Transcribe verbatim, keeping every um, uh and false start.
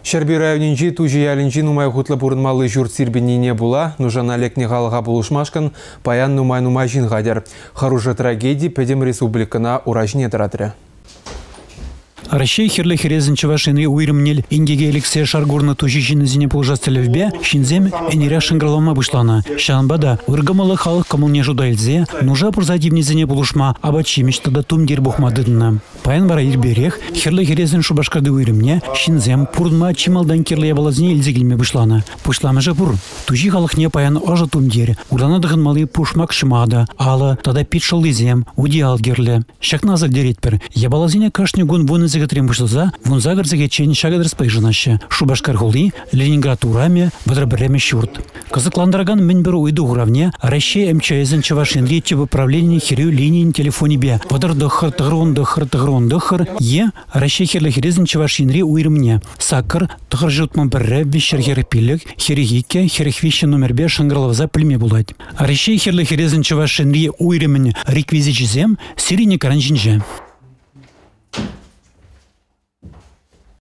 Шәрби районинчи тужи ялинчи нумай хутлы бурынмалы журт сирбиннине була, нужан алекне галыға булушмашкан, паян нумай-нумай жингадер. Харужа трагедии педем республикана уражне таратыры. Россия херле херезен чавашинри уйрымнел ингеге Алексея Шаргурна тужищины зине положастелевбе, шинзем энеря шангралама вышлана. Шанбада ургамалы халық коммуне жудайлзе, нужа пурзадивне зине полушма, абачи мечтада тумдир бухмадыдна. Паян бара ирберех, херле херезен шубашкарды уйрымне, шинзем пурдма чималдан керле балазне илзегилме вышлана. Пушлама же пур. Тужи халық не паян ажа тумдир. Урана дыгын малы пушмак шимада, ала тада питшалызем, удиал герле. Шакназак деретпер. Я балазине кашне гун вунызы Трим вышло вон загорзаге чейн шагадр спайжанаще. Шубашкар холли, Ленинград ураме, вадрабреме щурт. Казакландраган менберу уйду уравне, Россия МЧСен чавашин речи в управлении херю линии телефоне бе. Вадр дохар тагрон дохар тагрон дохар е Россия херле херезен чавашин ри уйрмне. Сакар тахар жутман берре вещер херпилек херегике херехвище номер бе шангралавза племе булать. Россия херле херезен чавашин ри уйрмне реквизичизем сирине каранжинже.